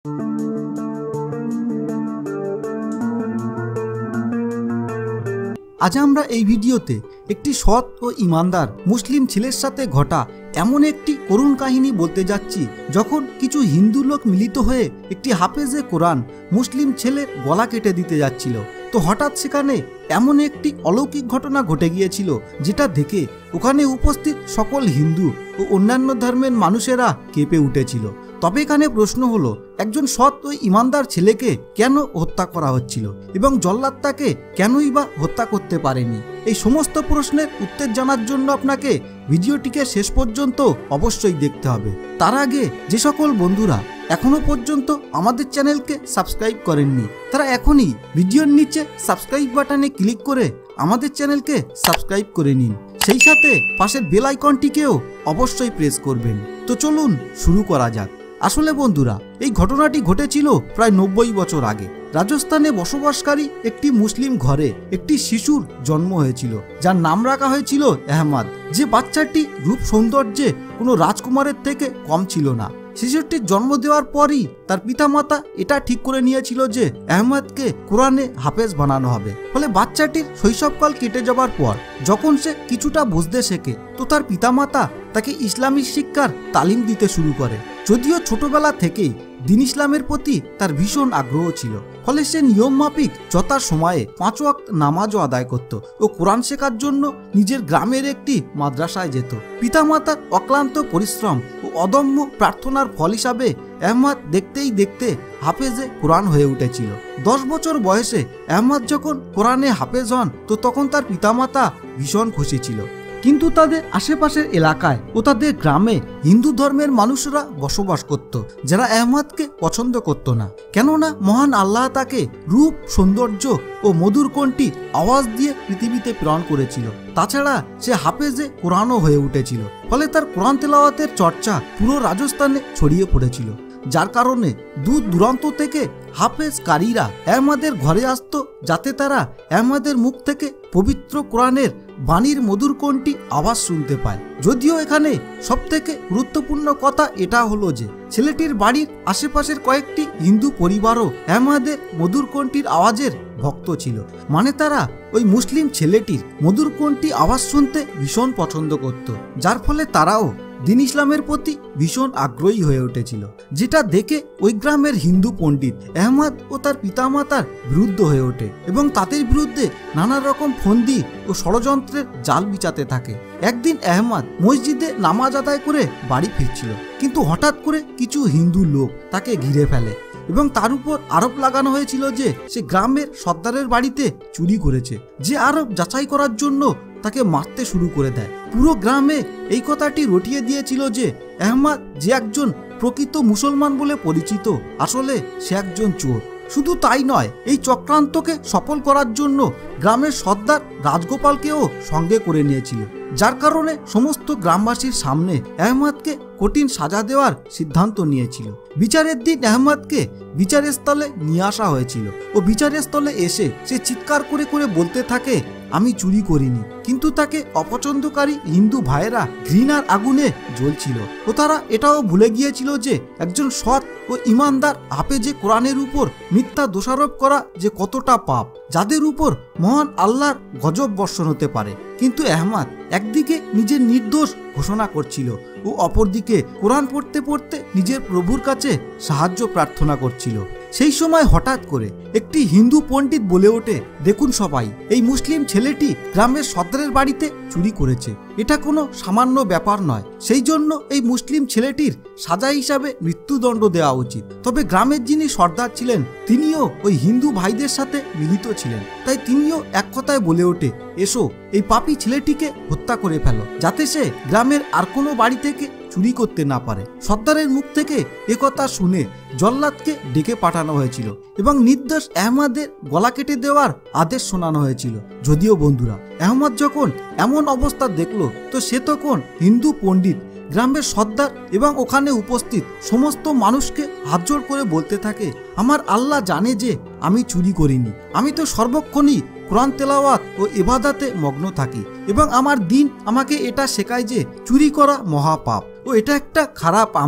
আজ আমরা এই ভিডিওতে একটি সৎ ও ইমানদার মুসলিম ছেলের সাথে ঘটা এমন একটি করুণ কাহিনী বলতে যাচ্ছি, যখন কিছু হিন্দু লোক মিলিত হয়ে একটি হাফেজে কোরআন মুসলিম ছেলের গলা কেটে দিতে যাচ্ছিল। তো হঠাৎ সেখানে এমন একটি অলৌকিক ঘটনা ঘটে গিয়েছিল, যেটা দেখে ওখানে উপস্থিত সকল হিন্দু ও অন্যান্য ধর্মের মানুষেরা কেঁপে উঠেছিল। তবে এখানে প্রশ্ন হলো, একজন সৎ ও ইমানদার ছেলেকে কেন হত্যা করা হচ্ছিল এবং জল্লাদ তাকে কেনই বা হত্যা করতে পারেনি? এই সমস্ত প্রশ্নের উত্তর জানার জন্য আপনাকে ভিডিওটিকে শেষ পর্যন্ত অবশ্যই দেখতে হবে। তার আগে যে সকল বন্ধুরা এখনো পর্যন্ত আমাদের চ্যানেলকে সাবস্ক্রাইব করেননি, তারা এখনই ভিডিওর নিচে সাবস্ক্রাইব বাটনে ক্লিক করে আমাদের চ্যানেলকে সাবস্ক্রাইব করে নিন। সেই সাথে পাশের বেল আইকনটিকেও অবশ্যই প্রেস করবেন। তো চলুন শুরু করা যাক। আসলে বন্ধুরা, এই ঘটনাটি ঘটেছিল প্রায় 90 বছর আগে। রাজস্থানে বসবাসকারী একটি মুসলিম ঘরে একটি শিশুর জন্ম হয়েছিল, যার নাম রাখা হয়েছিল আহমদ। যে বাচ্চাটি রূপ সৌন্দর্যে কোনো রাজকুমারের থেকে কম ছিল না। শিশুটির জন্ম দেওয়ার পরই তার পিতামাতা এটা ঠিক করে নিয়েছিল যে আহমদকে কোরআনে হাফেজ বানানো হবে। ফলে বাচ্চাটির শৈশবকাল কেটে যাবার পর যখন সে কিছুটা বুঝতে শেখে, তো তার পিতামাতা তাকে ইসলামী শিক্ষার তালিম দিতে শুরু করে। যদিও ছোটবেলা থেকেই দিন ইসলামের প্রতি তার ভীষণ আগ্রহ ছিল, ফলে সে নিয়ম মাফিক যথা সময়ে 5 ওয়াক্ত নামাজও আদায় করত ও কোরআন শেখার জন্য নিজের গ্রামের একটি মাদ্রাসায় যেত। পিতামাতার অক্লান্ত পরিশ্রম ও অদম্য প্রার্থনার ফল হিসাবে আহমদ দেখতেই দেখতে হাফেজে কোরআন হয়ে উঠেছিল। 10 বছর বয়সে আহমদ যখন কোরআনে হাফেজ হন, তো তখন তার পিতামাতা ভীষণ খুশি ছিল। কিন্তু তাদের আশেপাশের এলাকায় ও তাদের গ্রামে হিন্দু ধর্মের মানুষরা বসবাস করত, যারা আহমদকে পছন্দ করত না। কেননা মহান আল্লাহ তাকে রূপ, সৌন্দর্য ও মধুর কণ্ঠী আওয়াজ দিয়ে পৃথিবীতে প্রেরণ করেছিল। তাছাড়া সে হাফেজে কোরআনও হয়ে উঠেছিল। ফলে তার কোরআন তেলাওয়াতের চর্চা পুরো রাজস্থানে ছড়িয়ে পড়েছিল, যার কারণে দূর দূরান্ত থেকে হাফেজ কারীরা আহমদের ঘরে আসত, যাতে তারা আহমদের মুখ থেকে পবিত্র কোরআনের বাণীর মধুর কণ্ঠী আওয়াজ শুনতে পায়। যদিও এখানে সবথেকে গুরুত্বপূর্ণ কথা এটা হলো যে ছেলেটির বাড়ির আশেপাশের কয়েকটি হিন্দু পরিবারও আহমদের মধুর কণ্ঠীর আওয়াজের ভক্ত ছিল। মানে তারা ওই মুসলিম ছেলেটির মধুর কণ্ঠী আওয়াজ শুনতে ভীষণ পছন্দ করত, যার ফলে তারাও দিন ইসলামের প্রতি ভীষণ আগ্রহী হয়ে উঠেছিল। যেটা দেখে ওই গ্রামের হিন্দু পণ্ডিত আহমদ ও তার পিতামাতার বিরুদ্ধ হয়ে ওঠে এবং তাদের বিরুদ্ধে নানা রকম ফন্দি ও ষড়যন্ত্রের জাল বিছাতে থাকে। একদিন আহমদ মসজিদে নামাজ আদায় করে বাড়ি ফিরছিল, কিন্তু হঠাৎ করে কিছু হিন্দু লোক তাকে ঘিরে ফেলে এবং তার উপর আরোপ লাগানো হয়েছিল যে সে গ্রামের সর্দারের বাড়িতে চুরি করেছে। যে আরোপ যাচাই করার জন্য তাকে মারতে শুরু করে দেয়। পুরো গ্রামে এই কথাটি রটিয়ে দিয়েছিল যে আহমদ যে একজন প্রকৃত মুসলমান বলে পরিচিত, আসলে সে একজন চোর। শুধু তাই নয়, এই চক্রান্তকে সফল করার জন্য গ্রামের সর্দার রাজগোপালকেও সঙ্গে করে নিয়েছিল, যার কারণে সমস্ত গ্রামবাসীর সামনে আহমদকে কঠিন সাজা দেওয়ার সিদ্ধান্ত নিয়েছিল। বিচারের দিন আহমদকে বিচারের স্থলে নিয়ে আসা হয়েছিল ও বিচারের স্থলে এসে সে চিৎকার করে করে বলতে থাকে, আমি চুরি করিনি। কিন্তু তাকে অপছন্দকারী হিন্দু ভাইয়েরা ঘৃণার আগুনে জ্বলছিল ও তারা এটাও ভুলে গিয়েছিল যে একজন সৎ ও ইমানদার হাফেজে কোরআনের উপর মিথ্যা দোষারোপ করা যে কতটা পাপ, যাদের উপর মহান আল্লাহর গজব বর্ষণ হতে পারে। কিন্তু আহমদ একদিকে নিজের নির্দোষ ঘোষণা করছিল ও অপরদিকে কোরআন পড়তে পড়তে নিজের প্রভুর কাছে সাহায্য প্রার্থনা করছিল। সেই সময় হঠাৎ করে একটি হিন্দু পণ্ডিত বলে ওঠে, দেখুন সবাই, এই মুসলিম ছেলেটি গ্রামের সর্দারের বাড়িতে চুরি করেছে। এটা কোনো সামান্য ব্যাপার নয়। সেই জন্য এই মুসলিম ছেলেটির সাজা হিসাবে মৃত্যুদণ্ড দেওয়া উচিত। তবে গ্রামের যিনি সর্দার ছিলেন, তিনিও ওই হিন্দু ভাইদের সাথে মিলিত ছিলেন। তাই তিনিও এক কথায় বলে ওঠে, এসো এই পাপী ছেলেটিকে হত্যা করে ফেলো, যাতে সে গ্রামের আর কোনো বাড়ি থেকে চুরি করতে না পারে। সর্দারের মুখ থেকে একথা শুনে জল্লাদকে ডেকে পাঠানো হয়েছিল এবং নির্দোষ আহমদের গলা কেটে দেওয়ার আদেশ শোনানো হয়েছিল। যদিও বন্ধুরা, আহমদ যখন এমন অবস্থা দেখলো, তো সে তখন হিন্দু পণ্ডিত, গ্রামের সর্দার এবং ওখানে উপস্থিত সমস্ত মানুষকে হাতজোড় করে বলতে থাকে, আমার আল্লাহ জানে যে আমি চুরি করিনি। আমি তো সর্বক্ষণই কোরআন তেলাওয়াত ও ইবাদতে মগ্ন থাকি এবং আমার দিন আমাকে এটা শেখায় যে চুরি করা মহাপাপ ও এটা একটা খারাপ আমল।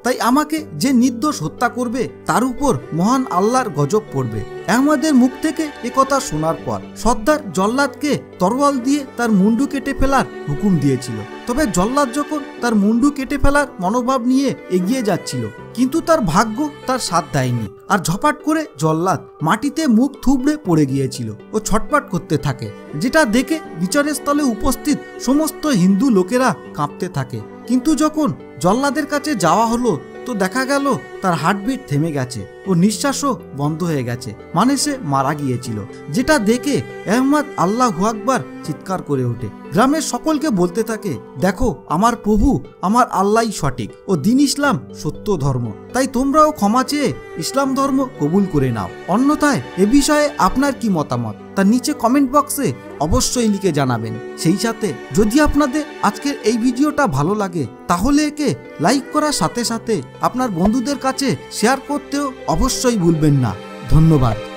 তাই আমাকে যে নির্দোষ হত্যা করবে তার উপর মহান আল্লাহর গজব পড়বে। আহমদের মুখ থেকে একথা শোনার পর সর্দার জল্লাদকে তরোয়াল দিয়ে তার মুন্ডু কেটে ফেলার হুকুম দিয়েছিল। তবে জল্লাদ যখন তার মুন্ডু কেটে ফেলার মনোভাব নিয়ে এগিয়ে যাচ্ছিল, কিন্তু তার ভাগ্য তার সাথ দেয়নি, আর ঝপাট করে জল্লাদ মাটিতে মুখ থুবড়ে পড়ে গিয়েছিল ও ছটপট করতে থাকে, যেটা দেখে বিচারের স্থলে উপস্থিত সমস্ত হিন্দু লোকেরা কাঁপতে থাকে। কিন্তু যখন জল্লাদের কাছে যাওয়া হলো তো দেখা গেল তার হার্টবিট থেমে গেছে ও নিঃশ্বাসও বন্ধ হয়ে গেছে, মানে সে মারা গিয়েছিল। যেটা দেখে আহমদ আল্লাহু আকবার চিৎকার করে ওঠে, গ্রামের সকলকে বলতে থাকে, দেখো আমার প্রভু আমার আল্লাহই সঠিক ও দ্বীন ইসলাম সত্য ধর্ম, তাই তোমরাও ক্ষমা চেয়ে ইসলাম ধর্ম কবুল করে নাও। অন্যথায় এ বিষয়ে আপনার কি মতামত তা নিচে কমেন্ট বক্সে অবশ্যই লিখে জানাবেন। সেই সাথে যদি আপনাদের আজকের এই ভিডিওটা ভালো লাগে তাহলে একে লাইক করার সাথে সাথে আপনার বন্ধুদের কাছে শেয়ার করতেও অবশ্যই ভুলবেন না। ধন্যবাদ।